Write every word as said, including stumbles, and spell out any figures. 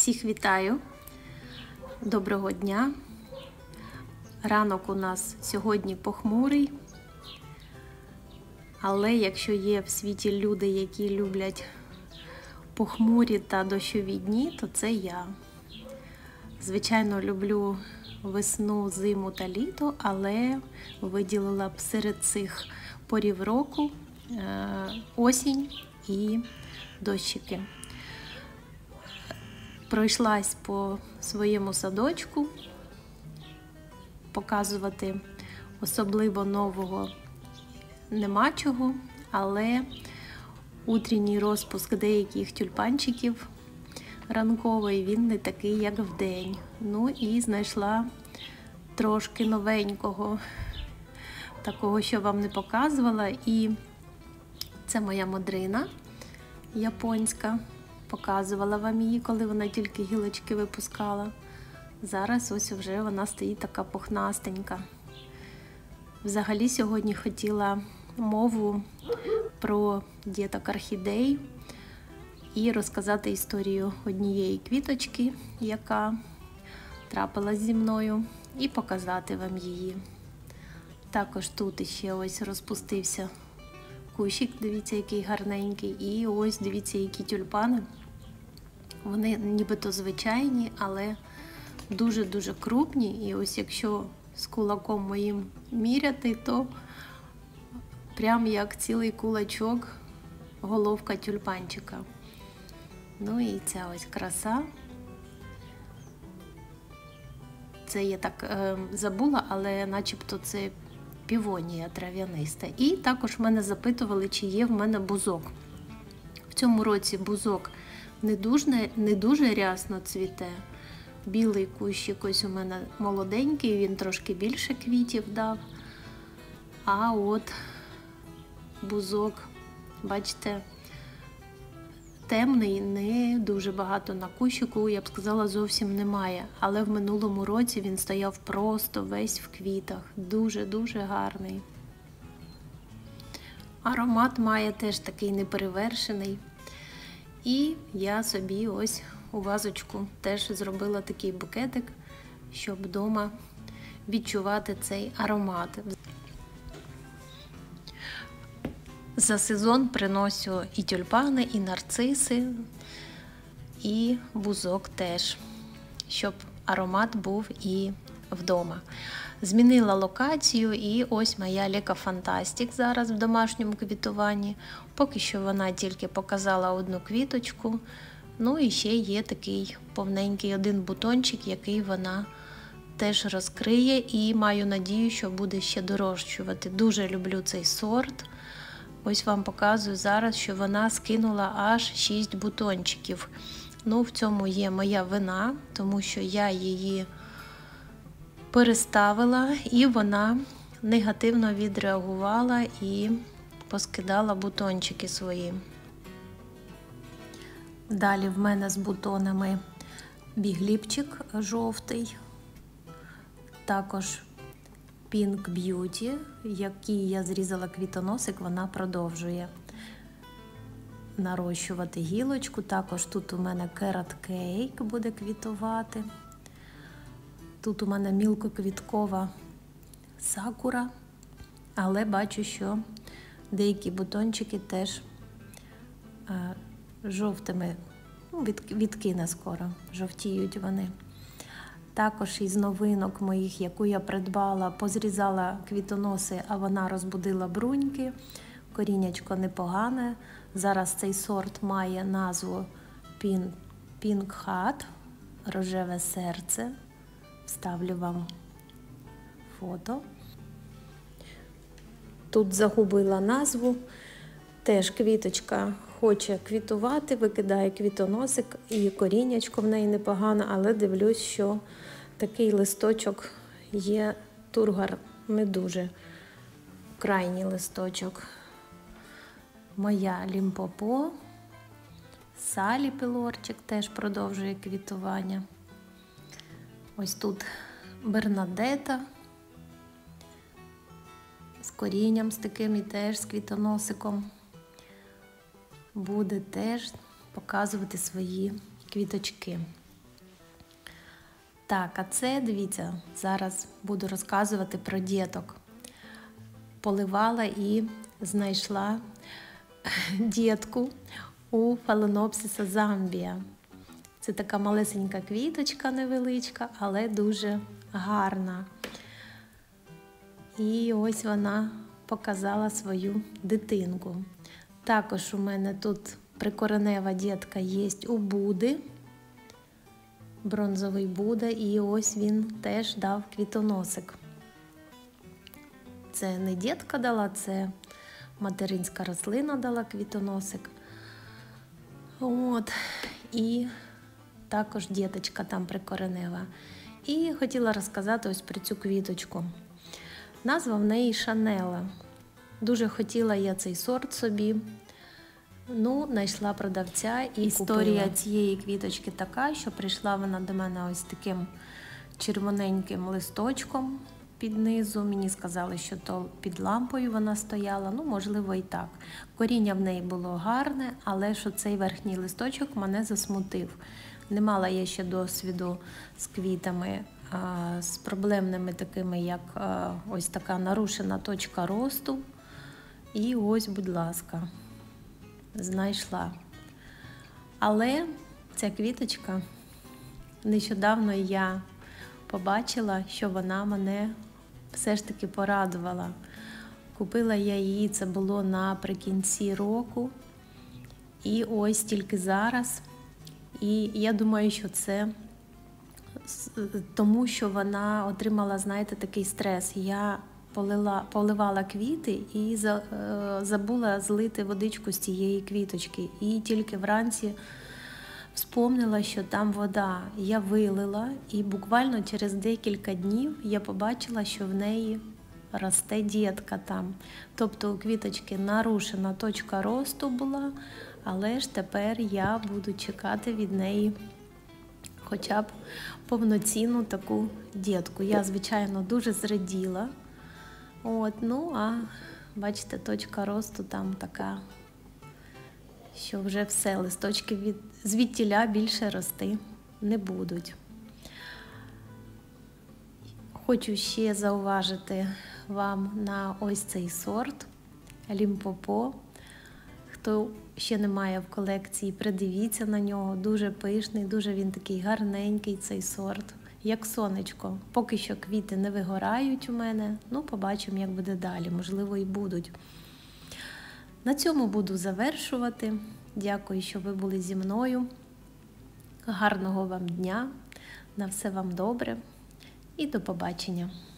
Всіх вітаю! Доброго дня! Ранок у нас сьогодні похмурий, але якщо є в світі люди, які люблять похмурі та дощові дні, то це я. Звичайно, люблю весну, зиму та літо, але виділила б серед цих порів року осінь і дощики. Пройшлась по своєму садочку, показувати особливо нового нема чого, але утрішній розпуск деяких тюльпанчиків ранковий, він не такий, як вдень. Ну і знайшла трошки новенького, такого, що вам не показувала. І це моя модрина японська. Показувала вам її, коли вона тільки гілочки випускала. Зараз ось вже вона стоїть така пухнастенька. Взагалі сьогодні хотіла мову про діток орхідей і розказати історію однієї квіточки, яка трапилась зі мною, і показати вам її. Також тут ще ось розпустився кущик, дивіться, який гарненький. І ось, дивіться, які тюльпани. Вони нібито звичайні, але дуже-дуже крупні. І ось якщо з кулаком моїм міряти, то прям як цілий кулачок головка тюльпанчика. Ну і ця ось краса. Це я так е, забула, але начебто це півонія трав'яниста. І також мене запитували, чи є в мене бузок. В цьому році бузок не дуже, не дуже рясно цвіте. Білий кущик ось у мене молоденький, він трошки більше квітів дав. А от бузок, бачите, темний, не дуже багато на кущику, я б сказала, зовсім немає. Але в минулому році він стояв просто весь в квітах. Дуже-дуже гарний. Аромат має теж такий неперевершений. І я собі ось у вазочку теж зробила такий букетик, щоб вдома відчувати цей аромат. За сезон приношу і тюльпани, і нарциси, і бузок теж, щоб аромат був і вдома. Змінила локацію, і ось моя Лека Фантастик зараз в домашньому квітуванні. Поки що вона тільки показала одну квіточку. Ну і ще є такий повненький один бутончик, який вона теж розкриє, і маю надію, що буде ще дорощувати. Дуже люблю цей сорт. Ось вам показую зараз, що вона скинула аж шість бутончиків. Ну, в цьому є моя вина, тому що я її переставила, і вона негативно відреагувала і поскидала бутончики свої. Далі в мене з бутонами бігліпчик жовтий, також Pink Beauty, який я зрізала квітоносик, вона продовжує нарощувати гілочку. Також тут у мене Carrot Cake буде квітувати. Тут у мене мілкоквіткова сакура, але бачу, що деякі бутончики теж е, жовтими, ну, від, відкине скоро, жовтіють вони. Також із новинок моїх, яку я придбала, позрізала квітоноси, а вона розбудила бруньки. Коріннячко непогане. Зараз цей сорт має назву Pink, Pink Heart, рожеве серце. Вставлю вам фото. Тут загубила назву. Теж квіточка хоче квітувати, викидає квітоносик, і коріннячко в неї непогано, але дивлюсь, що такий листочок є, тургор не дуже, крайній листочок. Моя Лімпопо, Салі Пілорчик теж продовжує квітування. Ось тут Бернадета з корінням з таким і теж з квітоносиком. Буде теж показувати свої квіточки. Так, а це, дивіться, зараз буду розказувати про діток. Поливала і знайшла дітку у Phalaenopsis Zambia. Це така малесенька квіточка невеличка, але дуже гарна. І ось вона показала свою дитинку. Також у мене тут прикоренева дітка є у Буди. Бронзовий Буда, і ось він теж дав квітоносик. Це не дітка дала, це материнська рослина дала квітоносик. От. І також діточка там прикоренева. І хотіла розказати ось про цю квіточку. Назва в неї Шанела. Дуже хотіла я цей сорт собі. Ну, знайшла продавця, і історія купила. Цієї квіточки така, що прийшла вона до мене ось таким червоненьким листочком під низу. Мені сказали, що то під лампою вона стояла, ну, можливо, і так. Коріння в неї було гарне, але що цей верхній листочок мене засмутив. Не мала я ще досвіду з квітами, а, з проблемними такими, як а, ось така нарушена точка росту. І ось, будь ласка, знайшла. Але ця квіточка, нещодавно я побачила, що вона мене все ж таки порадувала. Купила я її, це було наприкінці року. І ось тільки зараз. І я думаю, що це тому, що вона отримала, знаєте, такий стрес. Я полила, поливала квіти і за, е, забула злити водичку з цієї квіточки. І тільки вранці вспомнила, що там вода. Я вилила, і буквально через декілька днів я побачила, що в неї росте дітка там. Тобто у квіточки нарушена точка росту була, але ж тепер я буду чекати від неї хоча б повноцінну таку дітку. Я, звичайно, дуже зраділа. От, ну, а бачите, точка росту там така, що вже все, листочки від, звідтіля більше рости не будуть. Хочу ще зауважити вам на ось цей сорт Лімпопо. Хто ще не має в колекції, придивіться на нього. Дуже пишний, дуже він такий гарненький цей сорт, як сонечко. Поки що квіти не вигорають у мене, ну побачимо, як буде далі, можливо і будуть. На цьому буду завершувати. Дякую, що ви були зі мною. Гарного вам дня, на все вам добре і до побачення.